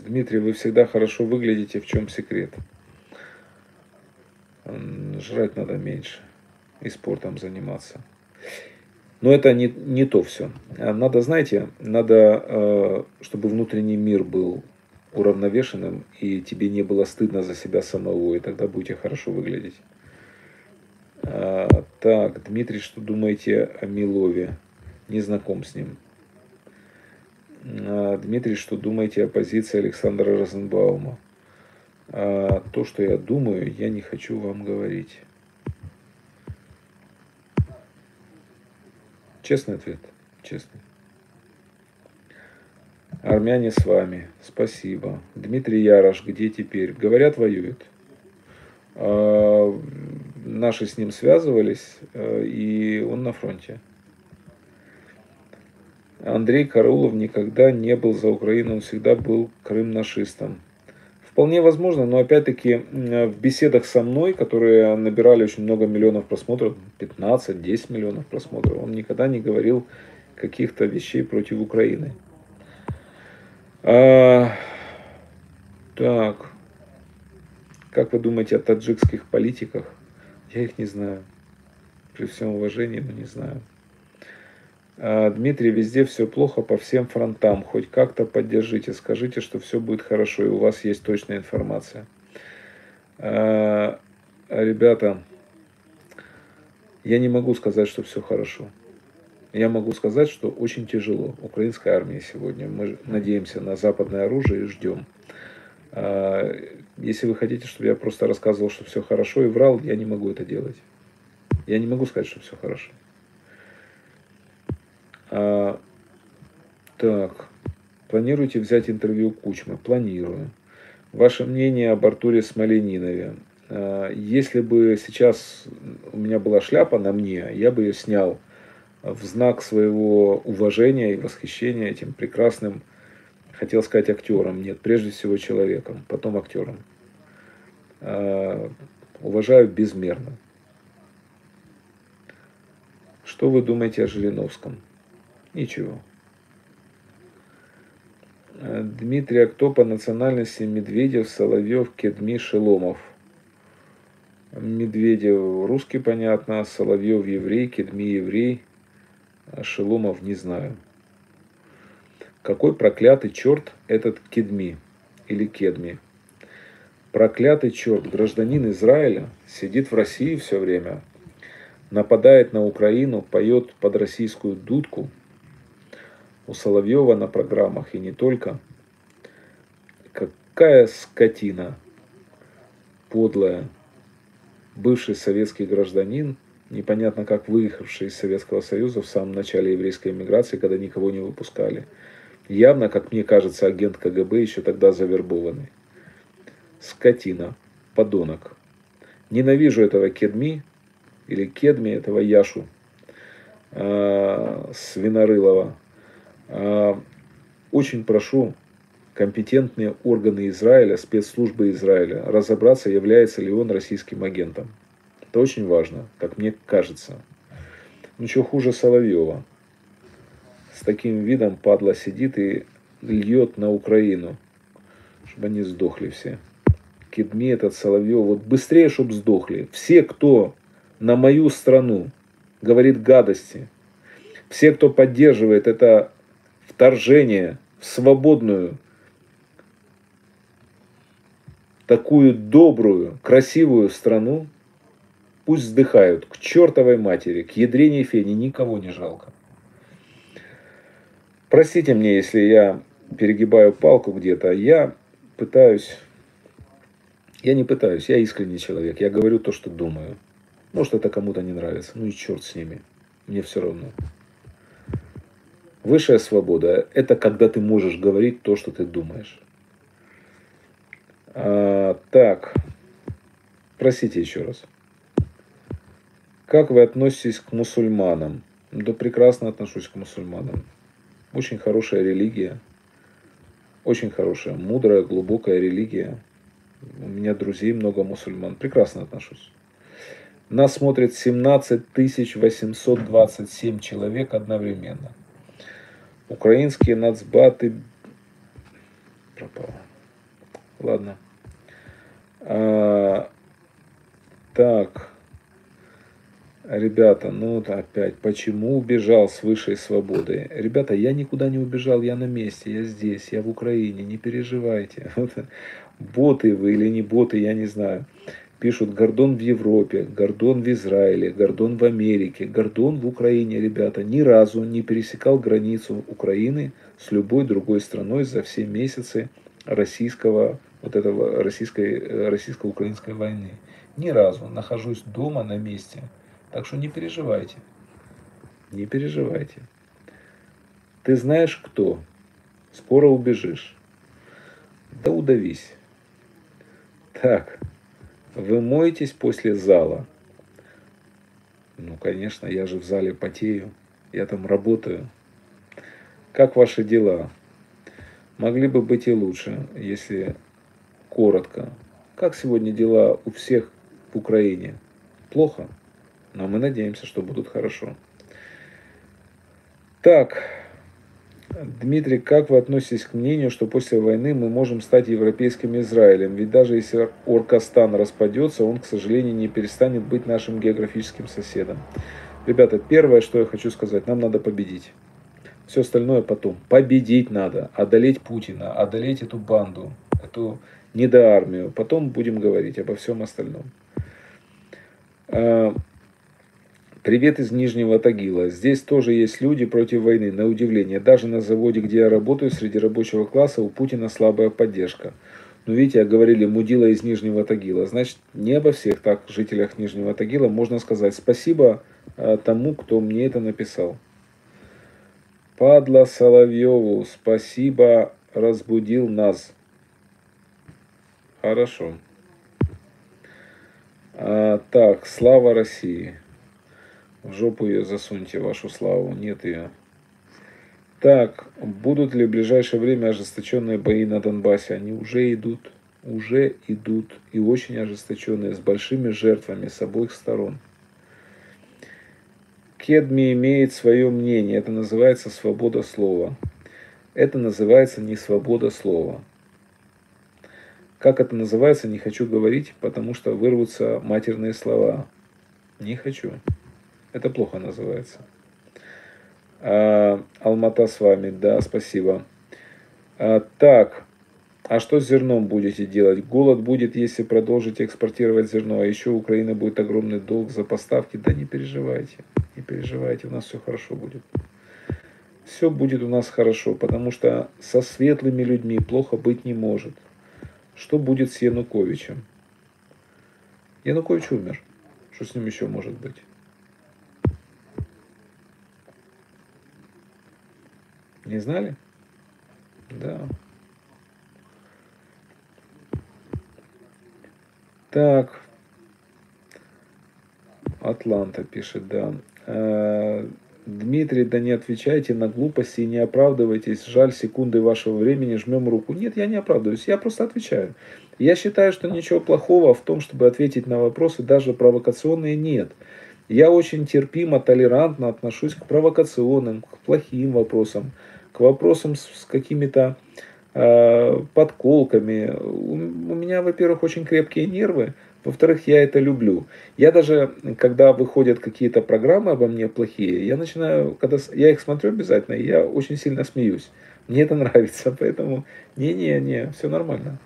Дмитрий, вы всегда хорошо выглядите. В чем секрет? Жрать надо меньше и спортом заниматься. Но это не то все. Надо, знаете, надо, чтобы внутренний мир был уравновешенным, и тебе не было стыдно за себя самого, и тогда будете хорошо выглядеть. Так, Дмитрий, что думаете о Милове? Не знаком с ним. Дмитрий, что думаете о позиции Александра Розенбаума? То, что я думаю, я не хочу вам говорить. Честный ответ. Честный. Армяне с вами. Спасибо. Дмитрий Ярош, где теперь? Говорят, воюет. Наши с ним связывались, и он на фронте. Андрей Караулов никогда не был за Украину, он всегда был крым-нашистом. Вполне возможно, но опять-таки в беседах со мной, которые набирали очень много миллионов просмотров, 15-10 миллионов просмотров, он никогда не говорил каких-то вещей против Украины. Так, как вы думаете о таджикских политиках? Я их не знаю. При всем уважении, но не знаю. Дмитрий, везде все плохо по всем фронтам. Хоть как-то поддержите, скажите, что все будет хорошо, и у вас есть точная информация. Ребята, я не могу сказать, что все хорошо. Я могу сказать, что очень тяжело украинской армии сегодня. Мы надеемся на западное оружие и ждем. Если вы хотите, чтобы я просто рассказывал, что все хорошо и врал, я не могу это делать. Я не могу сказать, что все хорошо. Так, планируете взять интервью Кучмы? Планирую. Ваше мнение об Артуре Смоленинове? Если бы сейчас у меня была шляпа на мне, я бы ее снял в знак своего уважения и восхищения этим прекрасным, хотел сказать актером, нет, прежде всего человеком, потом актером. Уважаю безмерно. Что вы думаете о Жириновском? Ничего. Дмитрий, а кто по национальности? Медведев, Соловьев, Кедми, Шеломов? Медведев русский, понятно, Соловьев еврей, Кедми еврей, а Шеломов не знаю. Какой проклятый черт этот Кедми или Кедми? Проклятый черт, гражданин Израиля, сидит в России все время, нападает на Украину, поет под российскую дудку. У Соловьева на программах и не только. Какая скотина подлая. Бывший советский гражданин, непонятно как выехавший из Советского Союза в самом начале еврейской эмиграции, когда никого не выпускали. Явно, как мне кажется, агент КГБ еще тогда завербованный. Скотина, подонок. Ненавижу этого Кедми, или Кедми, этого Яшу Свинорылова. Очень прошу компетентные органы Израиля, спецслужбы Израиля, разобраться, является ли он российским агентом. Это очень важно, как мне кажется. Ничего хуже Соловьева. С таким видом падла сидит и льет на Украину, чтобы они сдохли все. Кедми этот Соловьев, вот быстрее, чтобы сдохли. Все, кто на мою страну говорит гадости, все, кто поддерживает это вторжение в свободную, такую добрую, красивую страну, пусть вздыхают к чертовой матери, к ядрене фене, никого не жалко. Простите мне, если я перегибаю палку где-то, я искренний человек, я говорю то, что думаю. Может, это кому-то не нравится, ну и черт с ними, мне все равно. Высшая свобода – это когда ты можешь говорить то, что ты думаешь. Так, простите еще раз. Как вы относитесь к мусульманам? Да прекрасно отношусь к мусульманам. Очень хорошая религия. Очень хорошая, мудрая, глубокая религия. У меня друзей много мусульман. Прекрасно отношусь. Нас смотрит 17 827 человек одновременно. Украинские нацбаты... Пропало. Ладно. А, так, ребята, ну вот опять, почему убежал с высшей свободы? Ребята, я никуда не убежал, я на месте, я здесь, я в Украине, не переживайте. Вот, боты вы или не боты, я не знаю. Пишут Гордон в Европе, Гордон в Израиле, Гордон в Америке, Гордон в Украине, ребята. Ни разу не пересекал границу Украины с любой другой страной за все месяцы российского, вот этого российско-украинской войны. Ни разу. Нахожусь дома на месте. Так что не переживайте. Не переживайте. Ты знаешь кто? Скоро убежишь. Да удавись. Так, вы моетесь после зала? Ну, конечно, я же в зале потею. Я там работаю. Как ваши дела? Могли бы быть и лучше, если коротко. Как сегодня дела у всех в Украине? Плохо? Но мы надеемся, что будут хорошо. Так, Дмитрий, как вы относитесь к мнению, что после войны мы можем стать европейским Израилем? Ведь даже если Оркостан распадется, он, к сожалению, не перестанет быть нашим географическим соседом. Ребята, первое, что я хочу сказать, нам надо победить. Все остальное потом. Победить надо, одолеть Путина, одолеть эту банду, эту недоармию. Потом будем говорить обо всем остальном. Привет из Нижнего Тагила. Здесь тоже есть люди против войны, на удивление. Даже на заводе, где я работаю, среди рабочего класса у Путина слабая поддержка. Но видите, говорили мудила из Нижнего Тагила. Значит, не обо всех так жителях Нижнего Тагила можно сказать спасибо тому, кто мне это написал. Падла Соловьеву, спасибо, разбудил нас. Хорошо. Так, слава России. В жопу ее засуньте, вашу славу. Нет ее. Так, будут ли в ближайшее время ожесточенные бои на Донбассе? Они уже идут. Уже идут. И очень ожесточенные, с большими жертвами с обоих сторон. Кедми имеет свое мнение. Это называется свобода слова. Это называется не свобода слова. Как это называется, не хочу говорить, потому что вырвутся матерные слова. Не хочу. Это плохо называется. Алмата с вами, да, спасибо. Так, а что с зерном будете делать? Голод будет, если продолжите экспортировать зерно, а еще у Украины будет огромный долг за поставки. Да не переживайте, не переживайте, у нас все хорошо будет. Все будет у нас хорошо, потому что со светлыми людьми плохо быть не может. Что будет с Януковичем? Янукович умер. Что с ним еще может быть? Не знали? Да. Так. Атланта пишет, да. Дмитрий, да не отвечайте на глупости и не оправдывайтесь. Жаль секунды вашего времени, жмем руку. Нет, я не оправдываюсь, я просто отвечаю. Я считаю, что ничего плохого в том, чтобы ответить на вопросы, даже провокационные, нет. Я очень терпимо, толерантно отношусь к провокационным, к плохим вопросам, к вопросам с какими-то подколками. У меня, во-первых, очень крепкие нервы. Во-вторых, я это люблю. Я даже, когда выходят какие-то программы обо мне плохие, я начинаю, когда я их смотрю обязательно, я очень сильно смеюсь. Мне это нравится, поэтому не-не-не, все нормально.